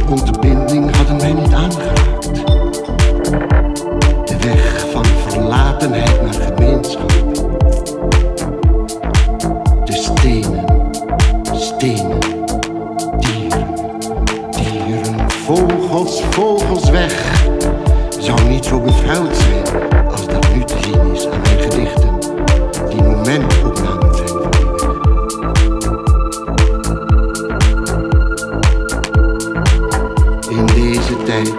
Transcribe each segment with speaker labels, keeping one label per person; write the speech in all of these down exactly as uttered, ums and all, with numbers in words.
Speaker 1: ontbinding hadden mij niet aangeraakt. De weg van verlatenheid naar gemeenschap. De stenen, stenen, dieren, dieren, vogels, vogels weg. Zou niet zo bevrijd zijn als dat nu te zien is aan mijn gedichten, die momentopnamen zijn van die weg. In deze tijd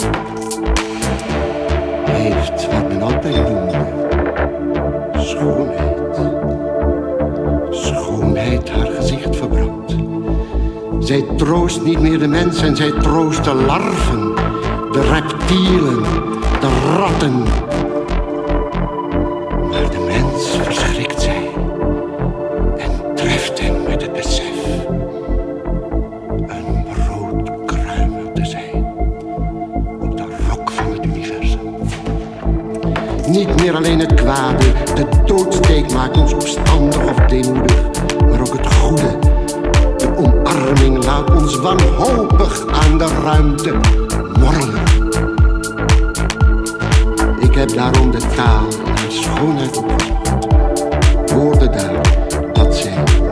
Speaker 1: heeft wat men altijd noemde schoonheid, schoonheid haar gezicht verbrand. Zij troost niet meer de mens en zij troost de larven, de reptielen, de ratten. Maar de mens verschrikt zij en treft hem met het besef een broodkruimer te zijn op de rok van het universum. Niet meer alleen het kwade, de doodsteek maakt ons opstandig of deemoedig, maar ook het goede. De omarming laat ons wanhopig aan de ruimte morrelen. Ik heb daarom de taal naar schoonheid opgezocht. Woorden daar, dat zijn